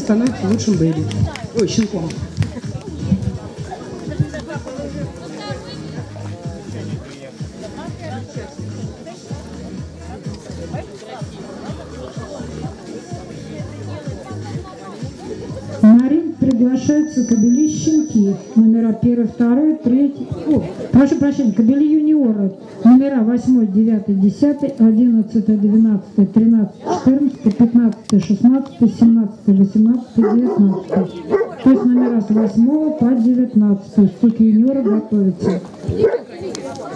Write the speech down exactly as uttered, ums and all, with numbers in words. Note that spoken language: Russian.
становится лучшим бэйби. Ой, щенком. На ринг приглашаются кобели щенки. Номера первый, второй, третий. О, прошу прощения, кобели юниоры. Номера восьмой, девятый, десятый, одиннадцатый, двенадцатый, тринадцатый, четырнадцатый, пятнадцатый, шестнадцатый, семнадцатый, восемнадцатый, девятнадцатый. То есть номера с восьмого по девятнадцатый. Стык юниора готовится.